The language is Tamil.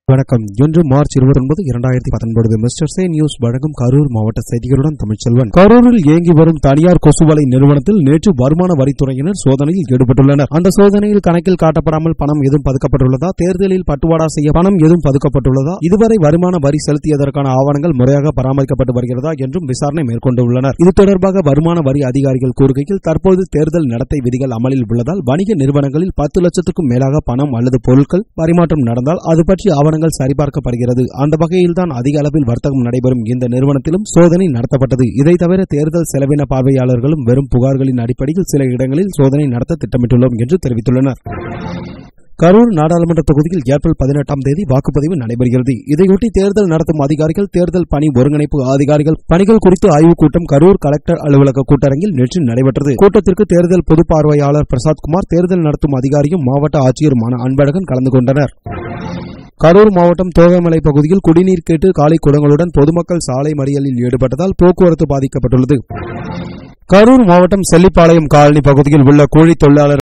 வணக்கம். இன்று மார்ச் 29, 2019 மிஸ்டர் சே நியூஸ் வழங்கும் கரூர் மாவட்ட செய்திகளுடன் தமிழ்ச்செல்வன். கரூரில் இயங்கி வரும் தனியார் கொசுவலை நிறுவனத்தில் நேற்று வருமான வரித்துறையினர் சோதனையில் ஈடுபட்டுள்ளனர். அந்த சோதனையில் கணக்கில் காட்டப்படாமல் பணம் எதுவும் பதுக்கப்பட்டுள்ளதா, தேர்தலில் பட்டுவாடா செய்ய பணம் எதுவும் பதுக்கப்பட்டுள்ளதா, இதுவரை வருமான வரி செலுத்தியதற்கான ஆவணங்கள் முறையாக பராமரிக்கப்பட்டு வருகிறதா என்றும் விசாரணை மேற்கொண்டுள்ளனர். இது தொடர்பாக வருமான வரி அதிகாரிகள் கூறுகையில், தற்போது தேர்தல் நடத்தை விதிகள் அமலில் உள்ளதால் வணிக நிறுவனங்களில் 10 லட்சத்துக்கும் மேலாக பணம் அல்லது பொருட்கள் பரிமாற்றம் நடந்தால் அது பற்றி ஆவணங்கள் சரிபார்க்கப்படுகிறது. அந்த வகையில்தான் அதிக அளவில் வர்த்தகம் நடைபெறும் இந்த நிறுவனத்திலும் சோதனை நடத்தப்பட்டது. இதை தவிர தேர்தல் செலவின பார்வையாளர்களும் வெறும் புகார்களின் அடிப்படையில் சில இடங்களில் சோதனை நடத்த திட்டமிட்டுள்ளோம் என்று தெரிவித்துள்ளனர். கரூர் நாடாளுமன்ற தொகுதியில் ஏப்ரல் 18ஆம் தேதி வாக்குப்பதிவு நடைபெறுகிறது. இதையொட்டி தேர்தல் நடத்தும் அதிகாரிகள், தேர்தல் பணி ஒருங்கிணைப்பு அதிகாரிகள் பணிகள் குறித்து ஆய்வுக் கூட்டம் கரூர் கலெக்டர் அலுவலக கூட்டரங்கில் நேற்று நடைபெற்றது. கூட்டத்திற்கு தேர்தல் பொது பார்வையாளர் பிரசாத்குமார், தேர்தல் நடத்தும் அதிகாரியும் மாவட்ட ஆட்சியருமான அன்பழகன் கலந்து கொண்டனர். கரூர் மாவட்டம் தோகைமலை பகுதியில் குடிநீர் கேட்டு காலி குடங்களுடன் பொதுமக்கள் சாலை மறியலில் ஈடுபட்டதால் போக்குவரத்து பாதிக்கப்பட்டுள்ளது. கரூர் மாவட்டம் செல்லிப்பாளையம் காலனி பகுதியில் உள்ள கூலி தொழிலாளர்